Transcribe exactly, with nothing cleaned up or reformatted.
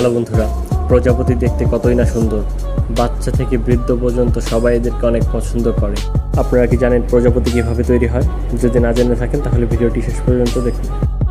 Hello বন্ধুরা, প্রজাপতি দেখতে কতই না সুন্দর। বাচ্চা থেকে বৃদ্ধ পর্যন্ত সবাই এদেরকে অনেক পছন্দ করে। আপনারা কি জানেন প্রজাপতি কীভাবে তৈরি হয়? যদি না জেনে থাকেন তাহলে ভিডিওটি শেষ পর্যন্ত দেখুন।